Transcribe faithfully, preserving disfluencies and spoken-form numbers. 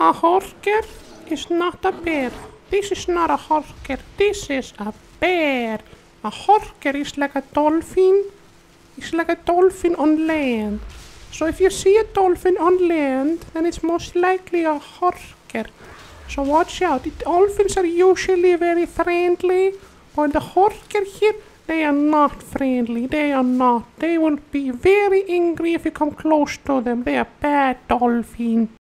A horker is not a bear. This is not a horker. This is a bear. A horker is like a dolphin. It's like a dolphin on land. So if you see a dolphin on land, then it's most likely a horker. So watch out. The dolphins are usually very friendly, but the horker here, they are not friendly. They are not. They will be very angry if you come close to them. They are bad dolphins.